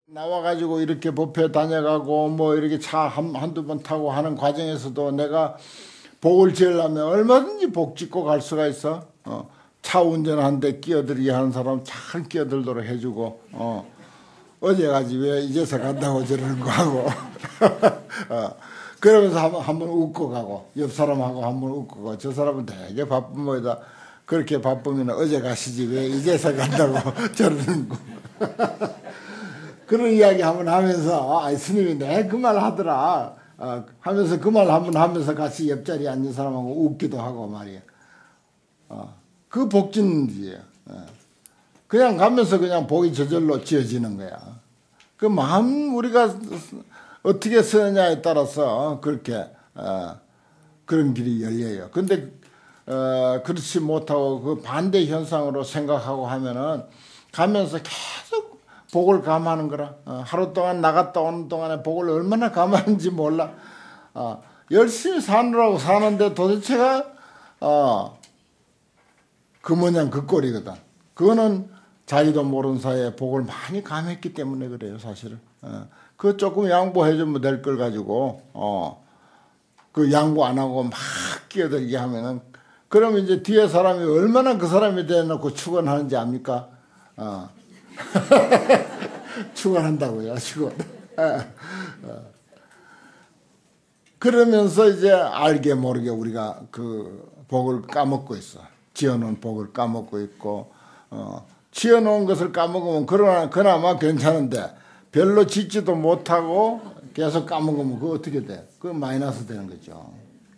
나와가지고 이렇게 법회 다녀가고 뭐 이렇게 차 한두 번 타고 하는 과정에서도 내가 복을 지으려면 얼마든지 복 짓고 갈 수가 있어. 차 운전하는데 끼어들게 하는 사람 잘 끼어들도록 해주고, 어제 가지 왜 이제서 간다고 저러는 거 하고, 그러면서 한번 웃고 가고, 옆 사람하고 한번 웃고 가고, 저 사람은 되게 바쁜 모이다. 그렇게 바쁘면 어제 가시지 왜 이제서 간다고 저러는 거. 그런 이야기 한번 하면서, 스님이 내 그 말 하더라. 하면서 그 말 한번 하면서 같이 옆자리에 앉은 사람하고 웃기도 하고 말이야. 그 복진지예요. 그냥 가면서 그냥 복이 저절로 지어지는 거야. 그 마음 우리가 어떻게 쓰느냐에 따라서 그렇게 그런 길이 열려요. 근데 그렇지 못하고 그 반대 현상으로 생각하고 하면은 가면서 계속 복을 감하는 거라. 하루 동안 나갔다 오는 동안에 복을 얼마나 감하는지 몰라. 열심히 사느라고 사는데 도대체가 그 모양 그 꼴이거든. 그거는 자기도 모르는 사이에 복을 많이 감했기 때문에 그래요, 사실은. 그거 조금 양보해주면 될 걸 가지고, 그 양보 안 하고 막 끼어들게 하면은, 그러면 이제 뒤에 사람이 얼마나 그 사람에 대해놓고 축원하는지 압니까? 축원한다고요, 축원. 그러면서 이제 알게 모르게 우리가 그 복을 까먹고 있어. 지어놓은 복을 까먹고 있고, 지어놓은 것을 까먹으면 그나마 괜찮은데, 별로 짓지도 못하고 계속 까먹으면 그거 어떻게 돼? 그거 마이너스 되는 거죠.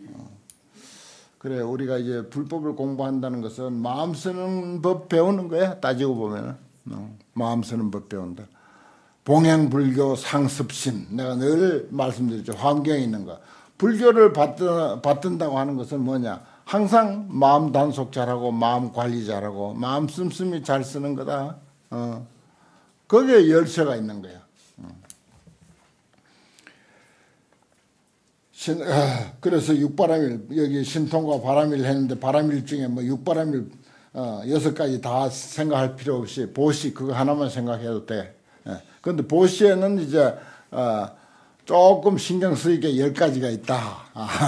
그래, 우리가 이제 불법을 공부한다는 것은 마음 쓰는 법 배우는 거야. 따지고 보면은. 마음 쓰는 법 배운다. 봉행불교 상습심. 내가 늘 말씀드렸죠. 환경에 있는 거. 불교를 받든다고 하는 것은 뭐냐? 항상 마음 단속 잘하고 마음 관리 잘하고 마음 씀씀이 잘 쓰는 거다. 거기에 열쇠가 있는 거야. 그래서 육바람일 여기 신통과 바람일 했는데 바람일 중에 뭐 육바람일 6가지 다 생각할 필요 없이 보시 그거 하나만 생각해도 돼. 그런데 보시에는 이제 조금 신경 쓰이게 10가지가 있다.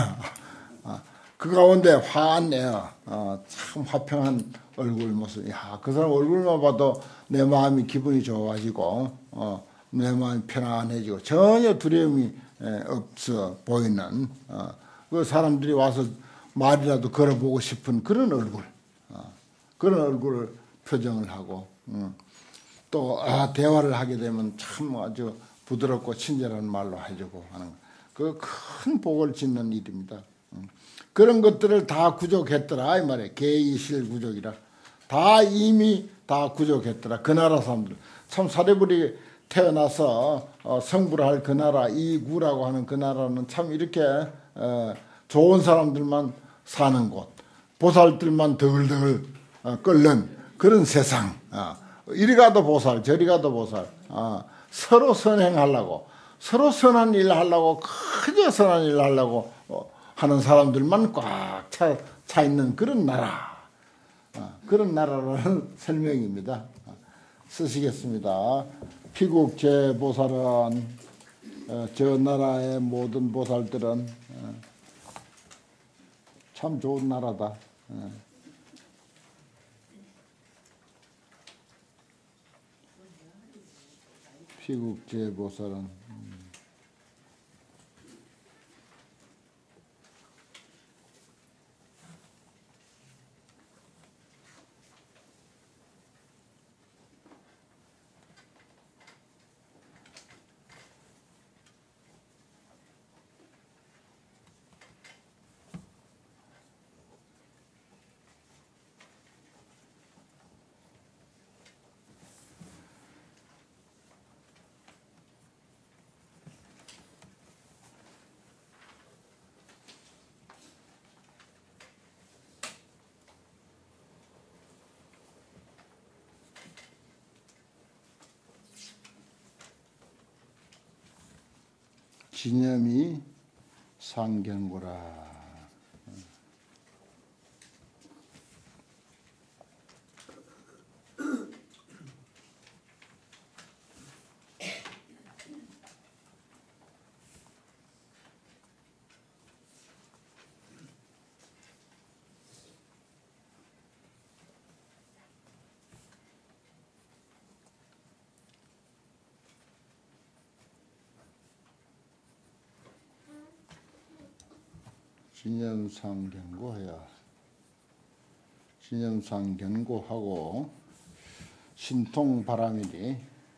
그 가운데 화한 애어, 참 화평한 얼굴 모습. 야, 그 사람 얼굴만 봐도 내 마음이 기분이 좋아지고, 내 마음이 편안해지고, 전혀 두려움이 없어 보이는, 그 사람들이 와서 말이라도 걸어보고 싶은 그런 얼굴, 그런 얼굴 표정을 하고, 또, 대화를 하게 되면 참 아주 부드럽고 친절한 말로 해주고 하는, 그 큰 복을 짓는 일입니다. 그런 것들을 다 구족했더라 이 말이에요. 계이실구족이라 다 이미 다 구족했더라. 그 나라 사람들 참 사대부리 태어나서 성불을 할 그 나라 이구라고 하는 그 나라는 참 이렇게 좋은 사람들만 사는 곳, 보살들만 덜덜 끓는 그런 세상. 이리 가도 보살 저리 가도 보살. 서로 선행하려고 서로 선한 일 하려고 그저 선한 일 하려고 하는 사람들만 꽉 차 있는 그런 나라. 그런 나라라는 설명입니다. 쓰시겠습니다. 피국제보살은 저 나라의 모든 보살들은 참 좋은 나라다. 피국제보살은 진념이 상견고라. 진념상 견고해야. 진념상 견고하고 신통 바라밀이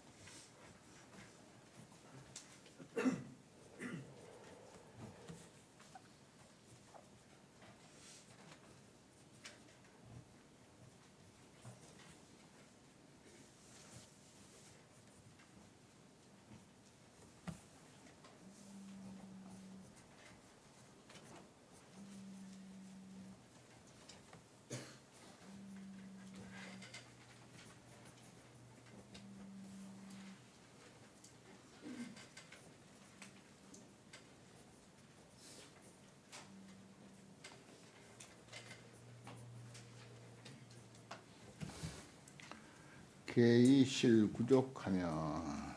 개의실구족하면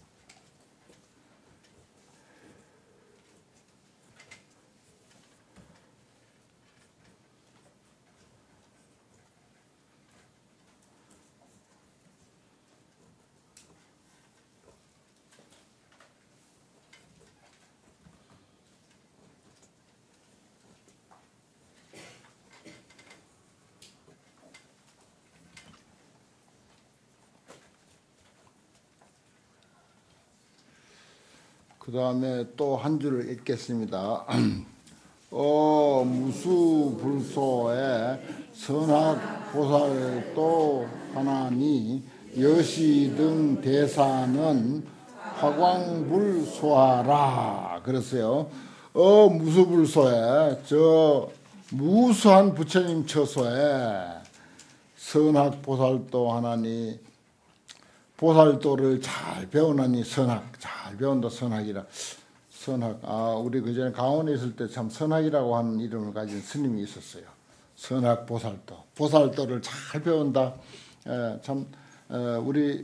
그 다음에 또 한 줄을 읽겠습니다. 무수불소의 선악보살도 하나니 여시 등 대사는 화광불소하라 그랬어요. 무수불소에 저 무수한 부처님 처소에 선악보살도 하나니 보살도를 잘 배우나니 선악, 잘 배운다 선악이라. 선악, 우리 그전에 강원에 있을 때 참 선악이라고 하는 이름을 가진 스님이 있었어요. 선악 보살도, 보살도를 잘 배운다. 우리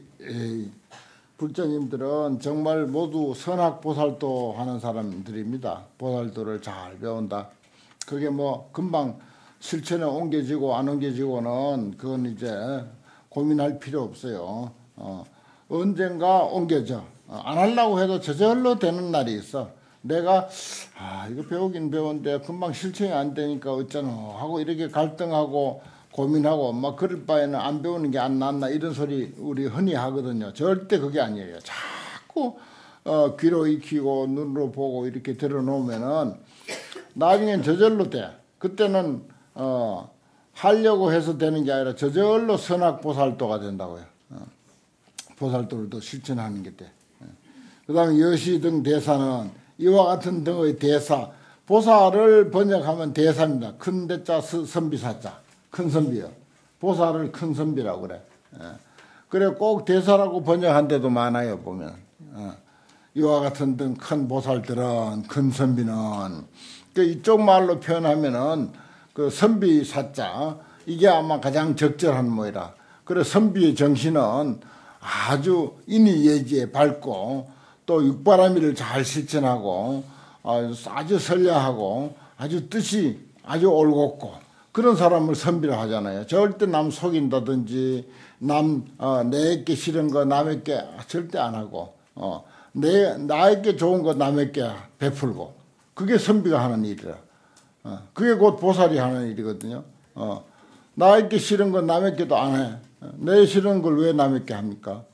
불자님들은 정말 모두 선악 보살도 하는 사람들입니다. 보살도를 잘 배운다. 그게 뭐 금방 실천에 옮겨지고 안 옮겨지고는 그건 이제 고민할 필요 없어요. 언젠가 옮겨져. 안 하려고 해도 저절로 되는 날이 있어. 내가 이거 배우긴 배웠는데 금방 실천이 안 되니까 어쩌노 하고 이렇게 갈등하고 고민하고 막 그럴 바에는 안 배우는 게 안 낫나 이런 소리 우리 흔히 하거든요. 절대 그게 아니에요. 자꾸 귀로 익히고 눈으로 보고 이렇게 들어놓으면은 나중엔 저절로 돼. 그때는 하려고 해서 되는 게 아니라 저절로 선악보살도가 된다고요. 보살도를 또 실천하는 게 돼. 그 다음에 여시 등 대사는 이와 같은 등의 대사. 보살을 번역하면 대사입니다. 큰 대자 선비사자. 큰 선비요. 보살을 큰 선비라고 그래. 그래 꼭 대사라고 번역한 데도 많아요. 보면. 이와 같은 등 큰 보살들은 큰 선비는 이쪽 말로 표현하면은 그 선비사자 이게 아마 가장 적절한 모이라. 그래 선비의 정신은 아주 인의예지에 밝고 또 육바라밀을 잘 실천하고 아주 선량하고 아주 뜻이 아주 올곧고 그런 사람을 선비라 하잖아요. 절대 남 속인다든지 내게 싫은 거 남에게 절대 안 하고 나에게 좋은 거 남에게 베풀고 그게 선비가 하는 일이라. 그게 곧 보살이 하는 일이거든요. 나에게 싫은 건 남에게도 안 해. 내 싫은 걸 왜 남에게 합니까?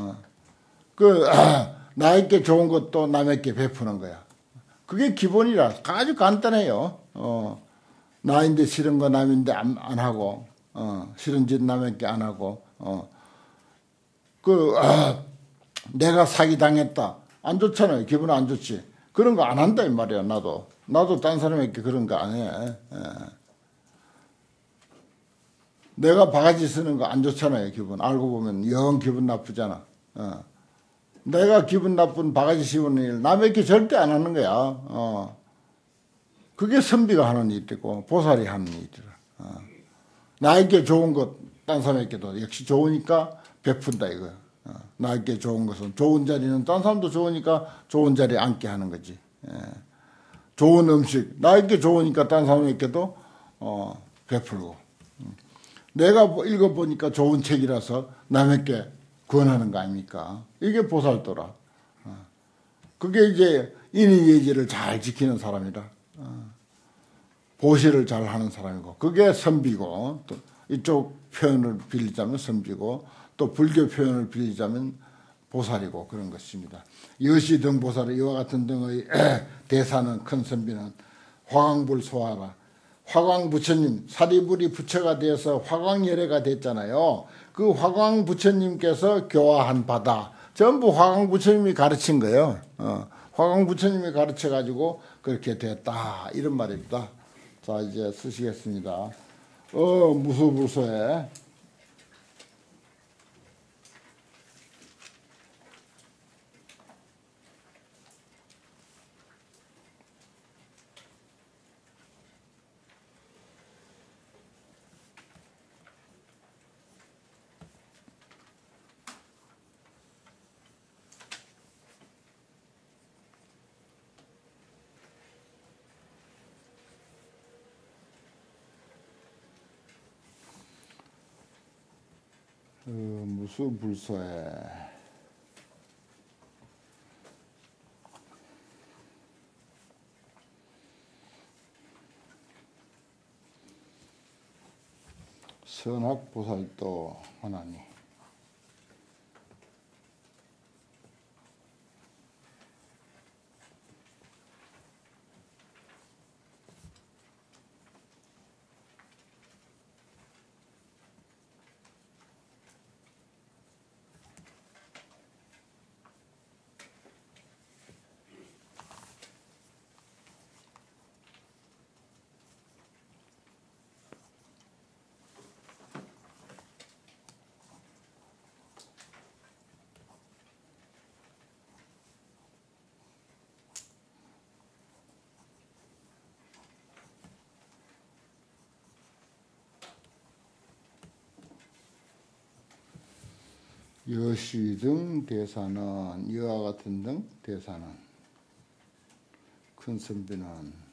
나에게 좋은 것도 남에게 베푸는 거야. 그게 기본이라 아주 간단해요. 나인데 싫은 거 남인데 안 하고, 싫은 짓 남에게 안 하고, 내가 사기당했다. 안 좋잖아요. 기분 안 좋지. 그런 거 안 한다, 이 말이야, 나도. 나도 딴 사람에게 그런 거 안 해. 내가 바가지 쓰는 거 안 좋잖아요, 기분. 알고 보면 영 기분 나쁘잖아. 내가 기분 나쁜 바가지 씌우는 일 남에게 절대 안 하는 거야. 그게 선비가 하는 일이고 보살이 하는 일이라. 나에게 좋은 것 딴 사람에게도 역시 좋으니까 베푼다 이거야. 나에게 좋은 것은 좋은 자리는 딴 사람도 좋으니까 좋은 자리에 앉게 하는 거지. 좋은 음식 나에게 좋으니까 딴 사람에게도 베풀고. 내가 읽어보니까 좋은 책이라서 남에게 권하는 거 아닙니까? 이게 보살도라. 그게 이제 인의예지를 잘 지키는 사람이라. 보시를 잘 하는 사람이고, 그게 선비고, 또 이쪽 표현을 빌리자면 선비고, 또 불교 표현을 빌리자면 보살이고, 그런 것입니다. 여시 등 보살, 이와 같은 등의 대사는, 큰 선비는 화광불 소화라. 화광 부처님, 사리불이 부처가 되어서 화광열애가 됐잖아요. 그 화광 부처님께서 교화한 바다, 전부 화광 부처님이 가르친 거예요. 화광 부처님이 가르쳐 가지고 그렇게 됐다, 이런 말입니다. 자, 이제 쓰시겠습니다. 무수불소에 무수불소에 선악보살도 하나니, 여시 등 대사는, 이와 같은 등 대사는, 큰 선비는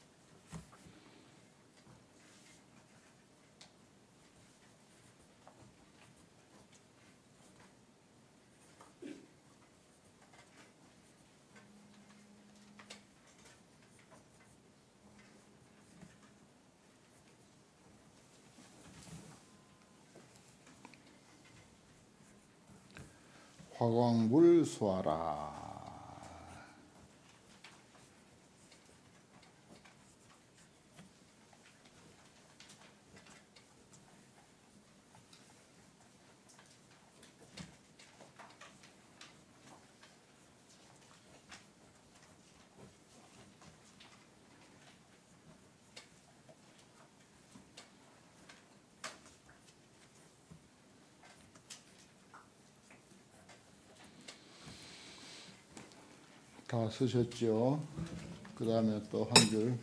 화광불 소화라. 다 쓰셨죠? 그 다음에 또 한 줄.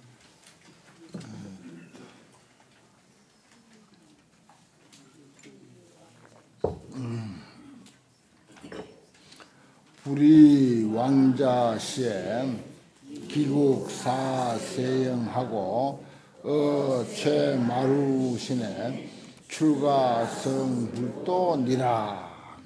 불이 왕자시에 기국사세영하고 최마루신에 출가성불도니라.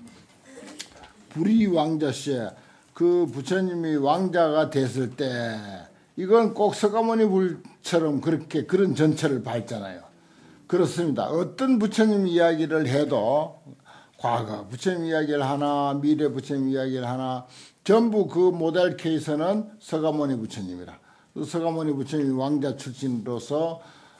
불이 왕자시에, 그 부처님이 왕자가 됐을 때 이건 꼭 서가모니 불처럼 그렇게 그런 전철을 밟잖아요. 그렇습니다. 어떤 부처님 이야기를 해도, 과거 부처님 이야기를 하나, 미래 부처님 이야기를 하나, 전부 그 모델 케이스는 서가모니 부처님이라. 서가모니 부처님이 왕자 출신으로서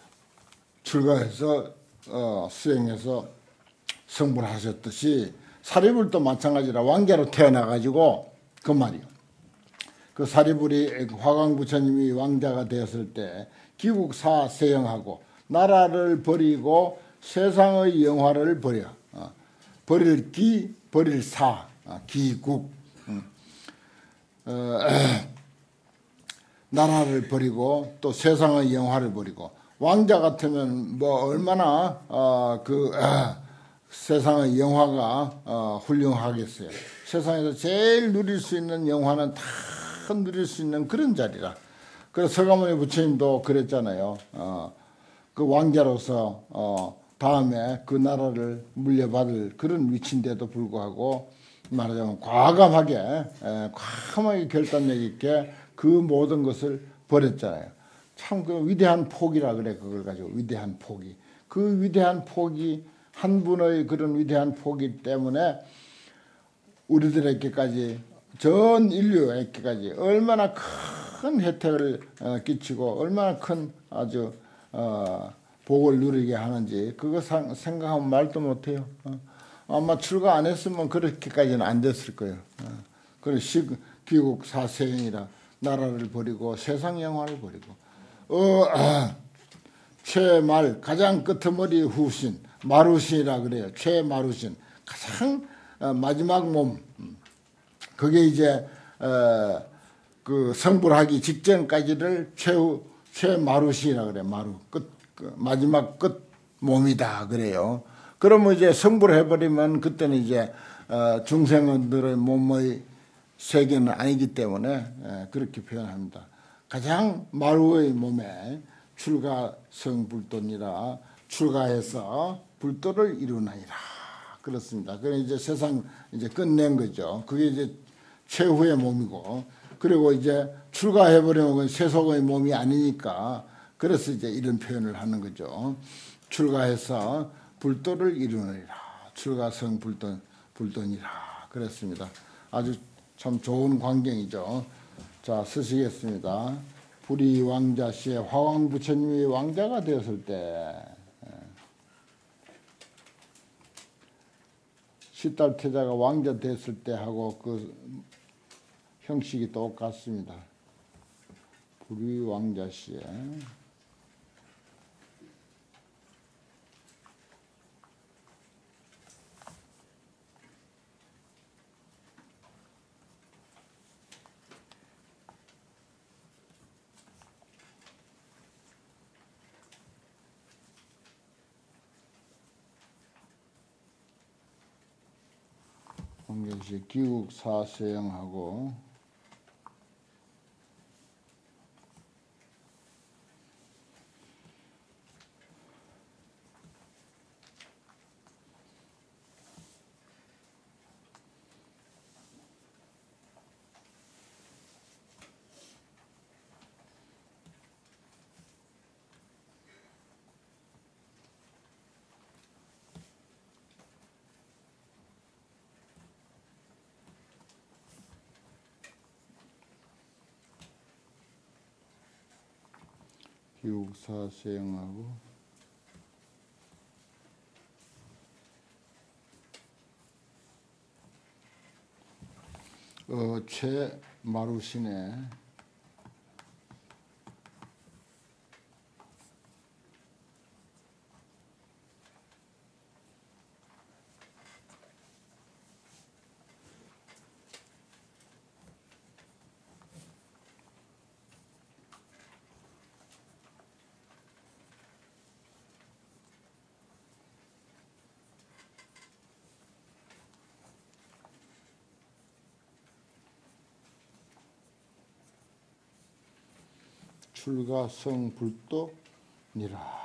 출가해서 수행해서 성불하셨듯이 사리불도 마찬가지라 왕자로 태어나가지고, 그 말이요. 그 사리불이 화광 부처님이 왕자가 되었을 때 기국사 세영하고, 나라를 버리고 세상의 영화를 버려. 버릴 기, 버릴 사, 기국. 나라를 버리고 또 세상의 영화를 버리고, 왕자 같으면 뭐 얼마나 세상의 영화가 훌륭하겠어요. 세상에서 제일 누릴 수 있는 영화는 다 누릴 수 있는 그런 자리라. 그래서 서가모니 부처님도 그랬잖아요. 그 왕자로서 다음에 그 나라를 물려받을 그런 위치인데도 불구하고 말하자면 과감하게 결단력 있게 그 모든 것을 버렸잖아요. 참 그 위대한 포기라 그래. 그걸 가지고 위대한 포기. 그 위대한 포기, 한 분의 그런 위대한 포기 때문에 우리들에게까지, 전 인류에게까지 얼마나 큰 혜택을 끼치고 얼마나 큰 아주 복을 누리게 하는지 그거 생각하면 말도 못해요. 아마 출가 안 했으면 그렇게까지는 안 됐을 거예요. 그래서 귀국 사세행이라 나라를 버리고 세상 영화를 버리고 최말 가장 끄트머리 후신 마루신이라 그래요. 최마루신 가장 마지막 몸, 그게 이제 그 성불하기 직전까지를 최마루신이라 그래. 마루 마지막 끝 몸이다 그래요. 그러면 이제 성불해버리면 그때는 이제 중생들의 몸의 세계는 아니기 때문에 그렇게 표현합니다. 가장 마루의 몸에 출가성불도니라, 출가해서 불도를 이루나이라 그렇습니다. 그래 이제 세상 이제 끝낸 거죠. 그게 이제 최후의 몸이고, 그리고 이제 출가해버리면 세속의 몸이 아니니까 그래서 이제 이런 표현을 하는 거죠. 출가해서 불도를 이루느니라. 출가성 불도니라. 그랬습니다. 아주 참 좋은 광경이죠. 자, 쓰시겠습니다. 불이 왕자 시에 화왕 부처님이 왕자가 되었을 때, 시달태자가 왕자 됐을 때 하고 그 형식이 똑같습니다. 불이 왕자 시에. 왕자시 기국 사세영하고 기국사세영하고 최마루신의 출가성불도니라.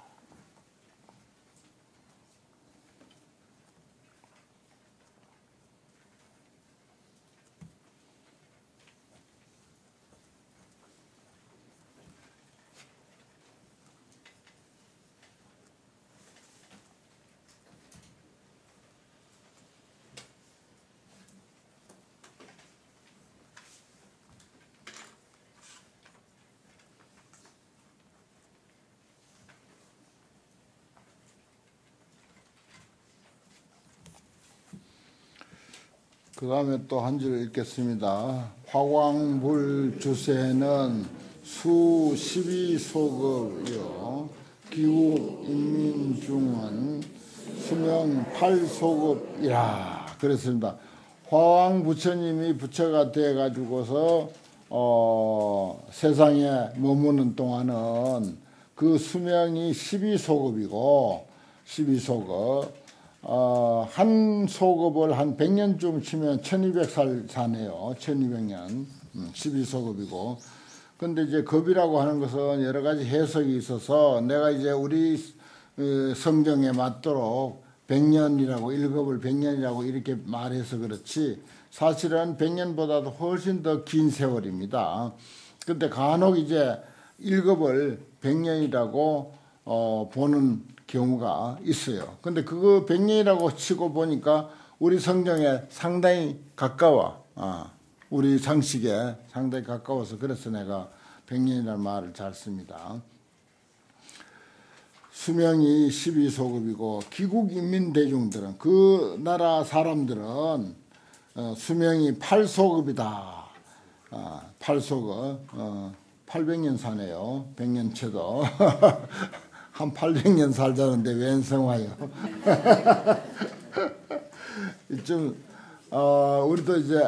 그 다음에 또 한 줄 읽겠습니다. 화광불 주세는 수 12소급이요 기국 인민중은 수명 8소급이라 그랬습니다. 화왕 부처님이 부처가 돼 가지고서 세상에 머무는 동안은 그 수명이 12소급이고 12소급 한 소급을 한 100년쯤 치면 1200살 사네요. 1200년 12소급이고, 근데 이제 급이라고 하는 것은 여러 가지 해석이 있어서 내가 이제 우리 성경에 맞도록 100년이라고 1급을 100년이라고 이렇게 말해서 그렇지 사실은 100년보다도 훨씬 더 긴 세월입니다. 근데 간혹 이제 1급을 100년이라고 보는 경우가 있어요. 근데 그거 100년이라고 치고 보니까 우리 성경에 상당히 가까워. 우리 상식에 상당히 가까워서 그래서 내가 100년이라는 말을 잘 씁니다. 수명이 12소급이고 기국 인민대중들은 그 나라 사람들은 수명이 8소급이다. 8소급 800년 사네요. 100년 채도 한 800년 살자는데 웬 성화요. 좀 우리도 이제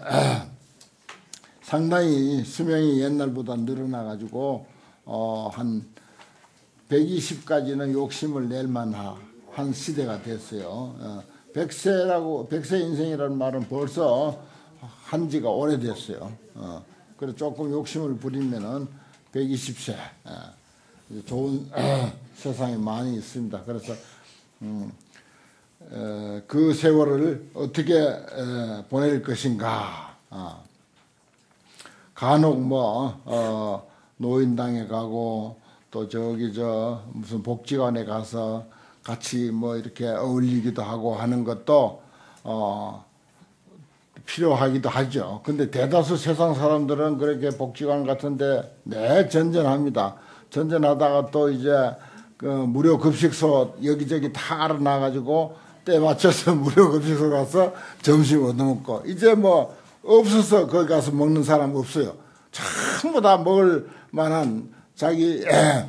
상당히 수명이 옛날보다 늘어나가지고 한 120까지는 욕심을 낼 만한 시대가 됐어요. 100세 인생이라는 말은 벌써 한 지가 오래됐어요. 그래서 조금 욕심을 부리면은 120세. 좋은 세상이 많이 있습니다. 그래서 그 세월을 어떻게 보낼 것인가. 간혹 노인당에 가고 또 저기 무슨 복지관에 가서 같이 이렇게 어울리기도 하고 하는 것도 필요하기도 하죠. 근데 대다수 세상 사람들은 그렇게 복지관 같은데 전전합니다. 전전하다가 또 이제 그 무료 급식소 여기저기 다 알아놔가지고 때 맞춰서 무료 급식소 가서 점심 얻어먹고 이제 없어서 거기 가서 먹는 사람 없어요. 전부 다 먹을 만한 자기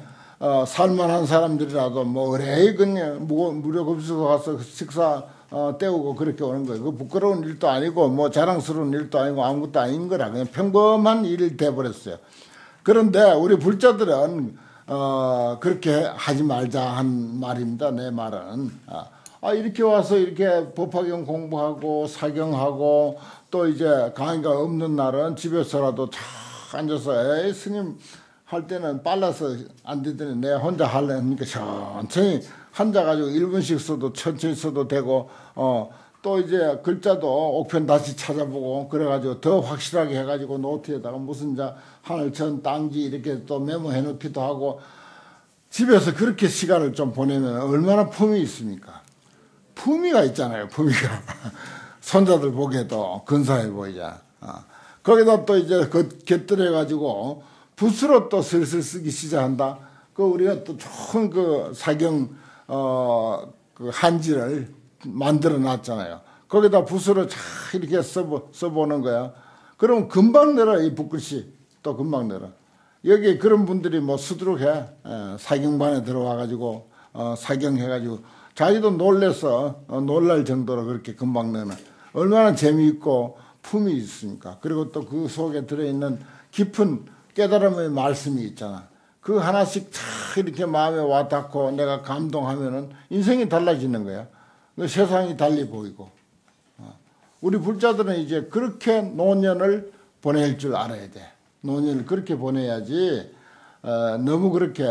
살만한 사람들이라도 의뢰 그냥 무료 급식소 가서 식사 때우고 그렇게 오는 거예요. 그 부끄러운 일도 아니고 자랑스러운 일도 아니고 아무것도 아닌 거라 그냥 평범한 일이 돼버렸어요. 그런데 우리 불자들은 그렇게 하지 말자 한 말입니다. 내 말은 이렇게 와서 이렇게 법화경 공부하고 사경하고 또 이제 강의가 없는 날은 집에서라도 쫙 앉아서 에이 스님 할 때는 빨라서 안 되더니 내가 혼자 하려니까 천천히 앉아가지고 1분씩 써도 천천히 써도 되고 또 이제 글자도 옥편 다시 찾아보고 그래가지고 더 확실하게 해가지고 노트에다가 무슨 하늘천 땅지 이렇게 또 메모해 놓기도 하고 집에서 그렇게 시간을 좀 보내면 얼마나 품이 있습니까? 품위가 있잖아요. 품위가 손자들 보기에도 근사해 보이자. 거기다 또 이제 곁들여가지고 붓으로 또 슬슬 쓰기 시작한다. 우리가 또 좋은 사경 그 한지를 만들어 놨잖아요. 거기다 붓으로 쫙 이렇게 써보는 거야. 그럼 금방 늘어. 이 붓글씨 또 금방 늘어. 여기 그런 분들이 수두룩해. 사경반에 들어와가지고 사경해가지고 자기도 놀래서 놀랄 정도로 그렇게 금방 늘어. 얼마나 재미있고 품이 있습니까? 그리고 또 그 속에 들어있는 깊은 깨달음의 말씀이 있잖아. 그 하나씩 다 이렇게 마음에 와닿고 내가 감동하면은 인생이 달라지는 거야. 세상이 달리 보이고. 우리 불자들은 이제 그렇게 노년을 보낼 줄 알아야 돼. 노년을 그렇게 보내야지 너무 그렇게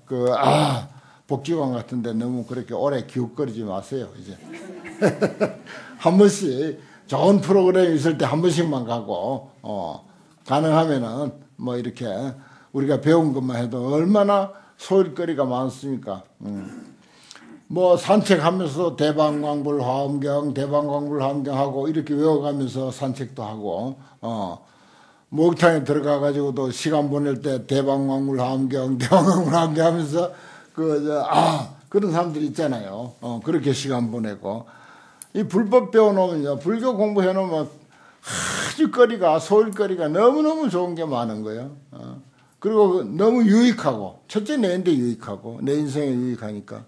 복지관 같은데 너무 그렇게 오래 기웃거리지 마세요. 이제 한 번씩 좋은 프로그램이 있을 때 한 번씩만 가고 가능하면은 이렇게 우리가 배운 것만 해도 얼마나 소일거리가 많습니까? 산책하면서 대방광불 화엄경 대방광불 화엄경하고 이렇게 외워가면서 산책도 하고 목욕탕에 들어가가지고도 시간 보낼 때 대방광불 화엄경 대방광불 화엄경 하면서 그런 사람들 있잖아요. 그렇게 시간 보내고 이 불법 배워놓으면요 불교 공부해놓으면 아주 소일거리가 너무너무 좋은 게 많은 거예요. 그리고 너무 유익하고 첫째 내인데 유익하고 내 인생에 유익하니까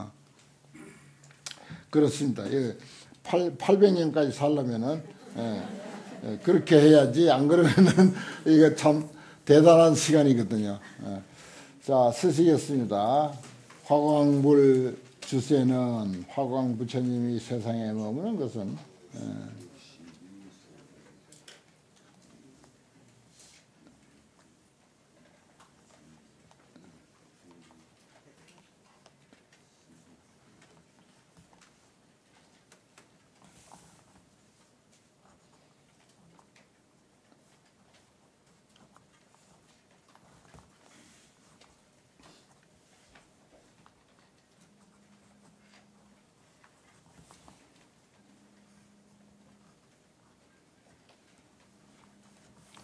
그렇습니다. 800년까지 살려면은 그렇게 해야지 안 그러면은 이게 참 대단한 시간이거든요. 자 쓰시겠습니다. 화광불 주세는 화광 부처님이 세상에 머무는 것은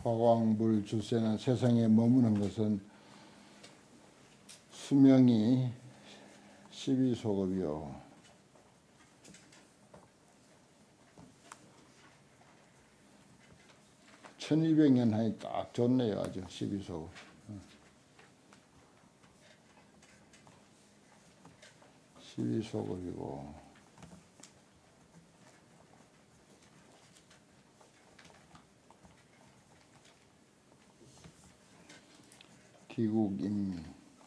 화광불 주세는 세상에 머무는 것은 수명이 12소급이요. 1200년 하니 딱 좋네요. 아주 12소급. 12소급이고 기국인민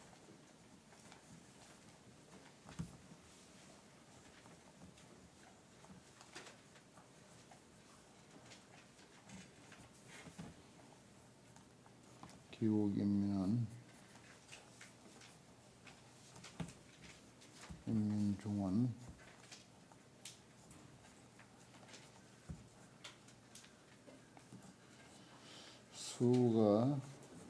기국인민은 인민중원 수가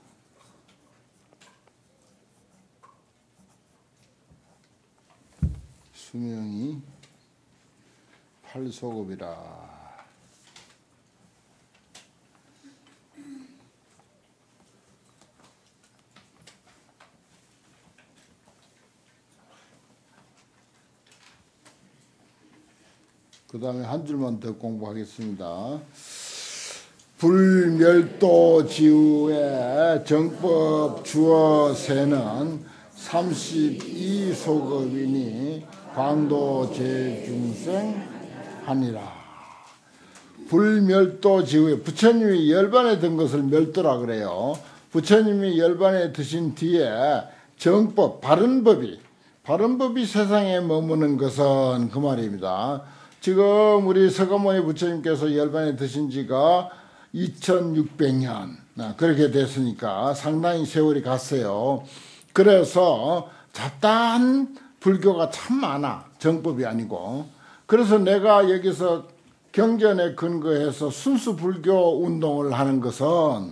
수명이 8소급이라. 그 다음에 한 줄만 더 공부하겠습니다. 불멸도지우의 정법 주어세는 32소급이니 광도제중생 하니라. 불멸도지우에 부처님이 열반에 든 것을 멸도라 그래요. 부처님이 열반에 드신 뒤에 정법, 바른법이 세상에 머무는 것은 그 말입니다. 지금 우리 서가모니 부처님께서 열반에 드신 지가 2600년 그렇게 됐으니까 상당히 세월이 갔어요. 그래서 잡다한 불교가 참 많아. 정법이 아니고. 그래서 내가 여기서 경전에 근거해서 순수 불교 운동을 하는 것은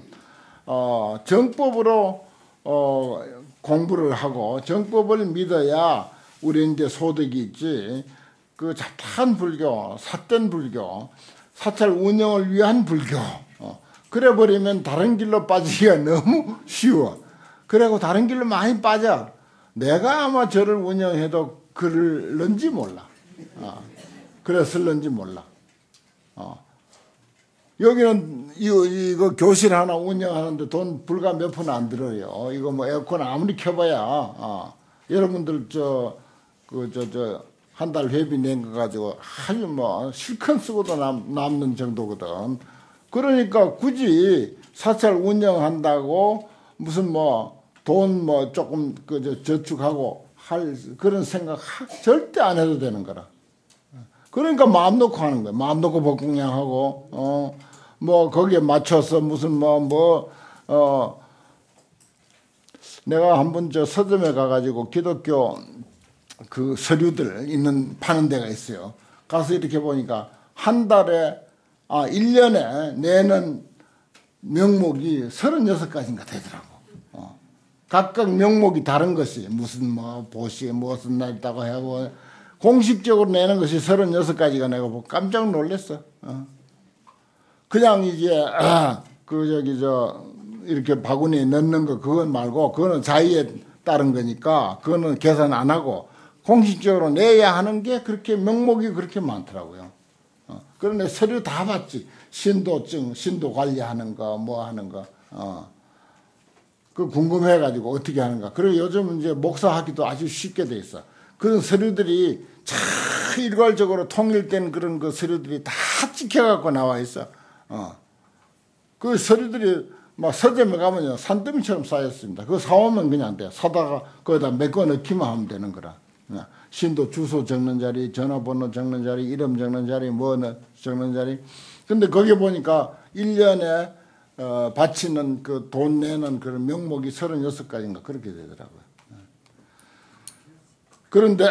정법으로 공부를 하고 정법을 믿어야 우리 이제 소득이 있지. 그 잡다한 불교, 삿된 불교, 사찰 운영을 위한 불교. 그래 버리면 다른 길로 빠지기가 너무 쉬워. 그리고 다른 길로 많이 빠져. 내가 아마 저를 운영해도 그럴는지 몰라. 그랬을는지 몰라. 여기는 이거 교실 하나 운영하는데 돈 불과 몇 푼 안 들어요. 이거 뭐 에어컨 아무리 켜봐야 여러분들 한 달 회비 낸 거 가지고 아주 뭐 실컷 쓰고도 남는 정도거든. 그러니까 굳이 사찰 운영한다고 무슨 뭐 돈 뭐 조금 저축하고 할 그런 생각 절대 안 해도 되는 거라. 그러니까 마음 놓고 하는 거야. 마음 놓고 법공양하고 뭐 거기에 맞춰서 무슨 내가 한번 저 서점에 가가지고 기독교 그 서류들 있는 파는 데가 있어요. 가서 이렇게 보니까 한 달에 1년에 내는 명목이 36가지인가 되더라고. 각각 명목이 다른 것이 무슨 뭐 보시에 무슨 날 있다고 하고 공식적으로 내는 것이 36가지가 내가 보고 깜짝 놀랐어. 그냥 이제 이렇게 바구니에 넣는 거 그건 말고 그거는 자의에 따른 거니까 그거는 계산 안 하고 공식적으로 내야 하는 게 그렇게 명목이 그렇게 많더라고요. 그런데 서류 다 봤지. 신도증, 신도 관리하는 거, 뭐 하는 거. 그 궁금해가지고 어떻게 하는가. 그리고 요즘 이제 목사 하기도 아주 쉽게 돼 있어. 그런 서류들이 참 일괄적으로 통일된 그런 그 서류들이 다 찍혀갖고 나와 있어. 그 서류들이 막 서점에 가면요. 산더미처럼 쌓였습니다. 그거 사오면 그냥 돼. 사다가 거기다 메꿔 넣기만 하면 되는 거라. 신도 주소 적는 자리, 전화번호 적는 자리, 이름 적는 자리, 뭐 적는 자리. 근데 거기 보니까 1년에 바치는 그 돈 내는 그런 명목이 36가지인가 그렇게 되더라고요. 그런데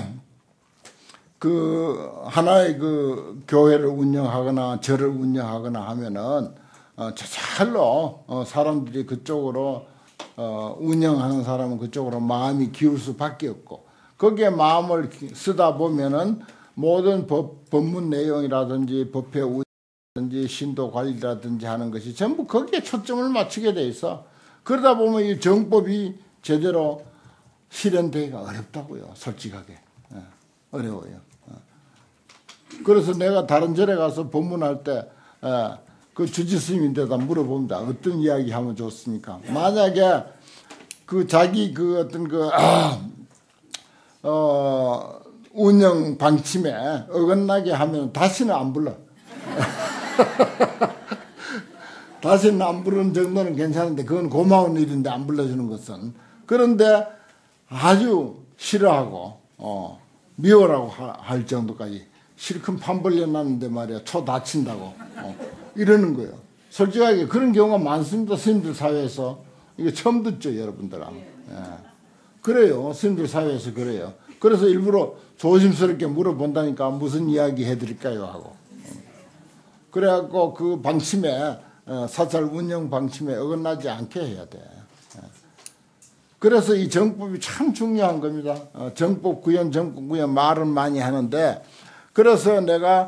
그 하나의 그 교회를 운영하거나 절을 운영하거나 하면은 저절로 사람들이 그쪽으로 운영하는 사람은 그쪽으로 마음이 기울 수밖에 없고 거기에 마음을 쓰다 보면은 모든 법문 내용이라든지 법회 신도 관리라든지 하는 것이 전부 거기에 초점을 맞추게 돼 있어. 그러다 보면 이 정법이 제대로 실현되기가 어렵다고요. 솔직하게. 어려워요. 그래서 내가 다른 절에 가서 법문할 때 그 주지스님인데다 물어봅니다. 어떤 이야기 하면 좋습니까? 만약에 그 자기 그 어떤 그 운영 방침에 어긋나게 하면 다시는 안 불러. 다시는 안 부르는 정도는 괜찮은데 그건 고마운 일인데 안 불러주는 것은. 그런데 아주 싫어하고 미워라고 할 정도까지 실컷 판 벌려놨는데 말이야 초 다친다고 이러는 거예요. 솔직하게 그런 경우가 많습니다. 스님들 사회에서. 이게 처음 듣죠 여러분들아. 그래요. 스님들 사회에서 그래요. 그래서 일부러 조심스럽게 물어본다니까 무슨 이야기 해드릴까요 하고. 그래갖고 그 방침에 사찰 운영 방침에 어긋나지 않게 해야 돼. 그래서 이 정법이 참 중요한 겁니다. 정법 구현 말은 많이 하는데 그래서 내가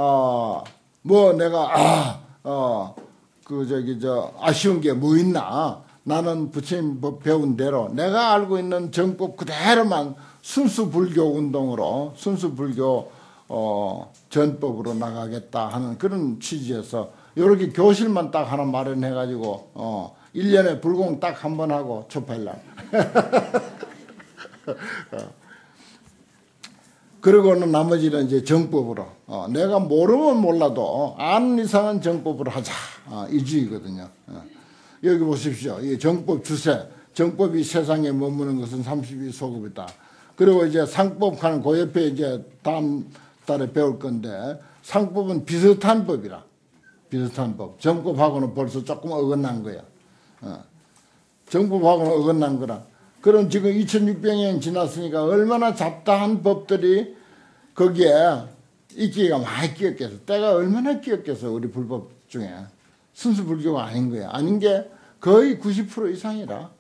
아쉬운 게 뭐 있나? 나는 부처님 배운 대로 내가 알고 있는 정법 그대로만 순수 불교 운동으로 순수 불교 전법으로 나가겠다 하는 그런 취지에서 이렇게 교실만 딱 하나 마련해가지고 1년에 불공 딱 한 번 하고 초팔날 그러고는 나머지는 이제 정법으로 내가 모르면 몰라도 아는 이상은 정법으로 하자 이 주의거든요. 여기 보십시오. 이 정법 주세 정법이 세상에 머무는 것은 32소급이다. 그리고 이제 상법 하는 그 옆에 이제 다음 달에 배울 건데 상법은 비슷한 법이라. 비슷한 법. 정법하고는 벌써 조금 어긋난 거야. 정법하고는 어긋난 거라. 그럼 지금 2600년 지났으니까 얼마나 잡다한 법들이 거기에 있기가 많이 끼었겠어. 때가 얼마나 끼었겠어. 우리 불법 중에. 순수 불교가 아닌 거야. 아닌 게 거의 90% 이상이라.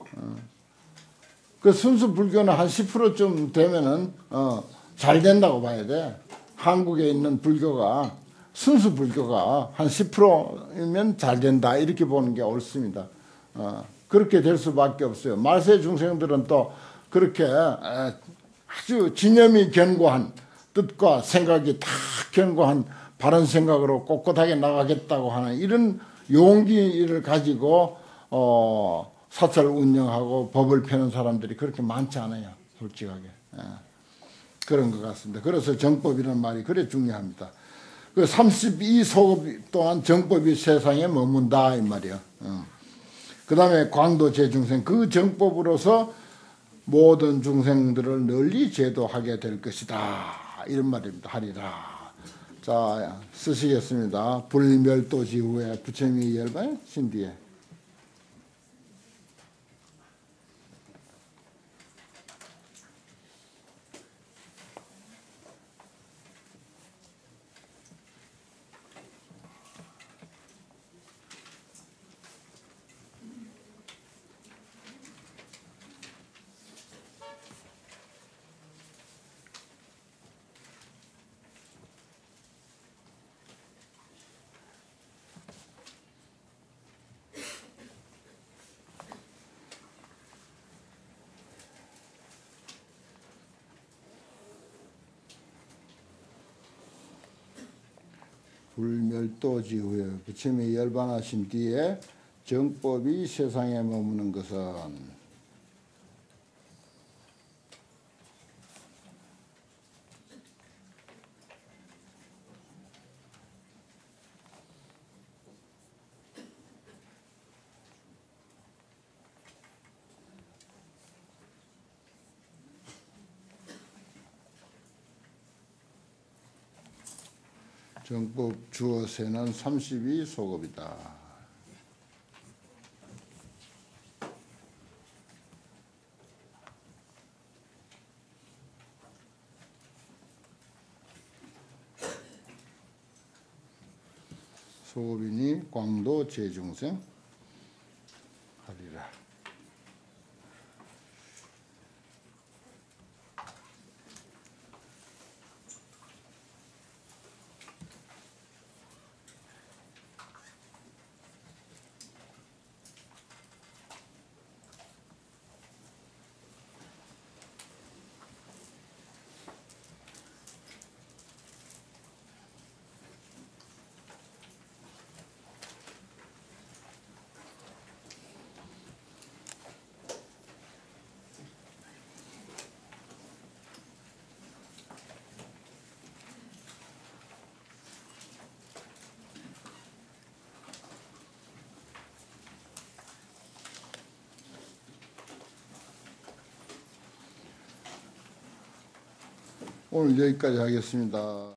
그 순수 불교는 한 10%쯤 되면은 잘 된다고 봐야 돼. 한국에 있는 불교가 순수 불교가 한 10%면 잘 된다 이렇게 보는 게 옳습니다. 그렇게 될 수밖에 없어요. 말세 중생들은 또 그렇게 아주 진념이 견고한 뜻과 생각이 다 견고한 바른 생각으로 꼿꼿하게 나가겠다고 하는 이런 용기를 가지고 사찰을 운영하고 법을 펴는 사람들이 그렇게 많지 않아요. 솔직하게. 그런 것 같습니다. 그래서 정법이라는 말이 그래 중요합니다. 그 32소급 동안 정법이 세상에 머문다 이 말이에요. 그 다음에 광도 제중생 그 정법으로서 모든 중생들을 널리 제도하게 될 것이다 이런 말입니다. 하리라. 자 쓰시겠습니다. 불멸도지 후에 부처님이 열반하신 뒤에 불멸도지 후에 부처님이 열반하신 뒤에 정법이 세상에 머무는 것은 정법 주어세는 32소급이다. 소급이니 광도 제중생 하리라. 오늘 여기까지 하겠습니다.